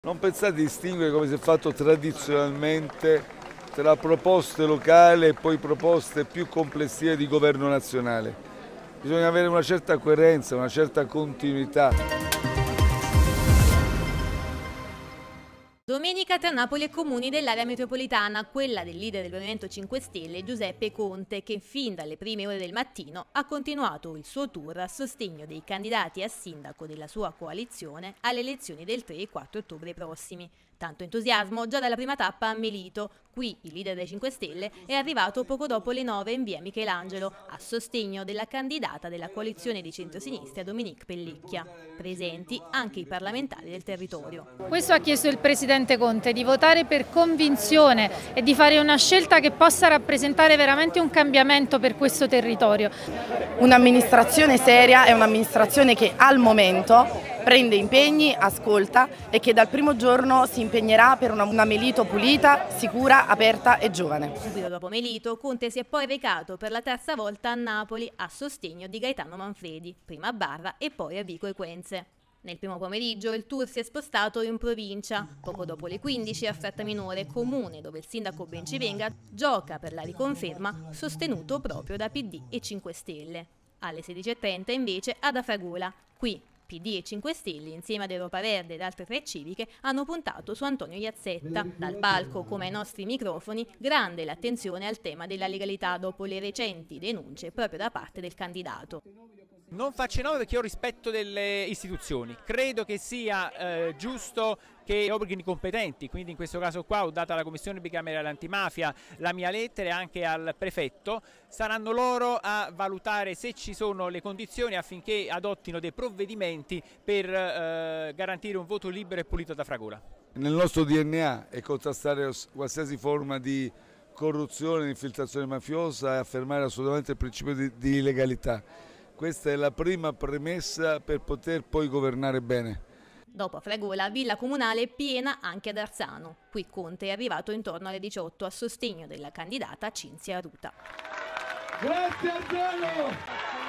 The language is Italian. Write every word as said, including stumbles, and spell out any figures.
Non pensate di distinguere, come si è fatto tradizionalmente, tra proposte locali e poi proposte più complessive di governo nazionale. Bisogna avere una certa coerenza, una certa continuità. Domenica tra Napoli e comuni dell'area metropolitana, quella del leader del Movimento cinque Stelle Giuseppe Conte, che fin dalle prime ore del mattino ha continuato il suo tour a sostegno dei candidati a sindaco della sua coalizione alle elezioni del tre e quattro ottobre prossimi. Tanto entusiasmo già dalla prima tappa a Melito. Qui il leader dei cinque Stelle è arrivato poco dopo le nove in via Michelangelo a sostegno della candidata della coalizione di centrosinistra Dominique Pellicchia. Presenti anche i parlamentari del territorio. Questo ha chiesto il presidente Conte, di votare per convinzione e di fare una scelta che possa rappresentare veramente un cambiamento per questo territorio. Un'amministrazione seria è un'amministrazione che al momento prende impegni, ascolta e che dal primo giorno si impegnerà per una, una Melito pulita, sicura, aperta e giovane. Subito dopo Melito, Conte si è poi recato per la terza volta a Napoli a sostegno di Gaetano Manfredi, prima a Barra e poi a Vico Equense. Nel primo pomeriggio il tour si è spostato in provincia. Poco dopo le quindici a Frattaminore, comune dove il sindaco Bencivenga gioca per la riconferma, sostenuto proprio da P D e cinque Stelle. Alle sedici e trenta invece ad Afragola. Qui P D e cinque Stelle, insieme ad Europa Verde ed altre tre civiche, hanno puntato su Antonio Iazzetta. Dal palco, come ai nostri microfoni, grande l'attenzione al tema della legalità dopo le recenti denunce proprio da parte del candidato. Non faccio nome perché ho rispetto delle istituzioni, credo che sia eh, giusto che gli organi competenti, quindi in questo caso qua ho dato alla Commissione bicamerale antimafia la mia lettera e anche al prefetto, saranno loro a valutare se ci sono le condizioni affinché adottino dei provvedimenti per eh, garantire un voto libero e pulito da Afragola. Nel nostro D N A è contrastare qualsiasi forma di corruzione, di infiltrazione mafiosa e affermare assolutamente il principio di, di legalità. Questa è la prima premessa per poter poi governare bene. Dopo Afragola, villa comunale piena anche ad Arzano. Qui Conte è arrivato intorno alle diciotto a sostegno della candidata Cinzia Ruta. Grazie Arzano!